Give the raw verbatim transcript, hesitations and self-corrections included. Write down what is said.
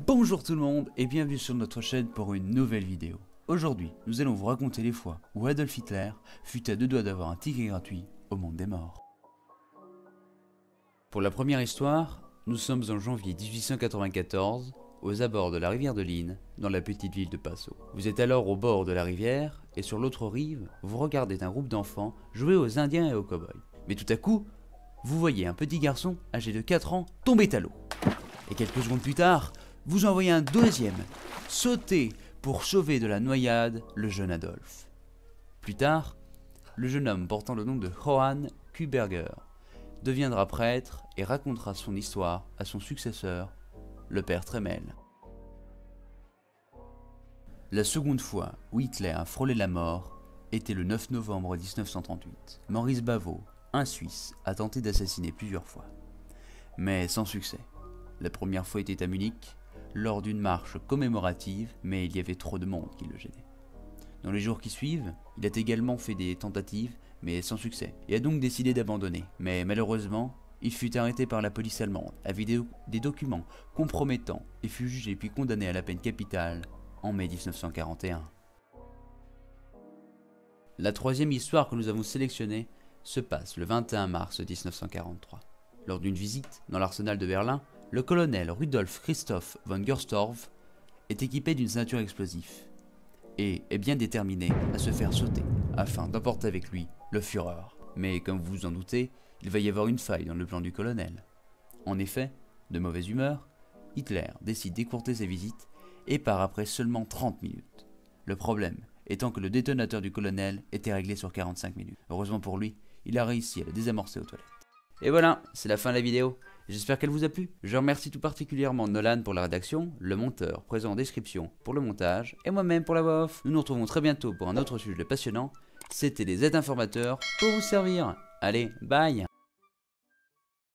Bonjour tout le monde et bienvenue sur notre chaîne pour une nouvelle vidéo. Aujourd'hui, nous allons vous raconter les fois où Adolf Hitler fut à deux doigts d'avoir un ticket gratuit au monde des morts. Pour la première histoire, nous sommes en janvier mille huit cent quatre-vingt-quatorze, aux abords de la rivière de l'Inn, dans la petite ville de Paso. Vous êtes alors au bord de la rivière et sur l'autre rive, vous regardez un groupe d'enfants jouer aux Indiens et aux cow-boys. Mais tout à coup, vous voyez un petit garçon âgé de quatre ans tomber à l'eau. Et quelques secondes plus tard, vous en voyez un deuxième sauter pour sauver de la noyade le jeune Adolf. Plus tard, le jeune homme portant le nom de Johann Kuberger deviendra prêtre et racontera son histoire à son successeur, le père Tremel. La seconde fois où Hitler a frôlé la mort était le neuf novembre mille neuf cent trente-huit. Maurice Bavo, un Suisse, a tenté d'assassiner plusieurs fois, mais sans succès. La première fois était à Munich, lors d'une marche commémorative, mais il y avait trop de monde qui le gênait. Dans les jours qui suivent, il a également fait des tentatives, mais sans succès, et a donc décidé d'abandonner. Mais malheureusement, il fut arrêté par la police allemande, avait des, des documents compromettants, et fut jugé puis condamné à la peine capitale en mai mille neuf cent quarante et un. La troisième histoire que nous avons sélectionnée se passe le vingt et un mars mille neuf cent quarante-trois. Lors d'une visite dans l'arsenal de Berlin, le colonel Rudolf Christoph von Gersdorff est équipé d'une ceinture explosive et est bien déterminé à se faire sauter afin d'emporter avec lui le Führer. Mais comme vous vous en doutez, il va y avoir une faille dans le plan du colonel. En effet, de mauvaise humeur, Hitler décide d'écourter ses visites et part après seulement trente minutes. Le problème étant que le détonateur du colonel était réglé sur quarante-cinq minutes. Heureusement pour lui, il a réussi à le désamorcer aux toilettes. Et voilà, c'est la fin de la vidéo. J'espère qu'elle vous a plu. Je remercie tout particulièrement Nolan pour la rédaction, le monteur présent en description pour le montage, et moi-même pour la voix off. Nous nous retrouvons très bientôt pour un autre sujet passionnant. C'était les aides informateurs pour vous servir. Allez, bye!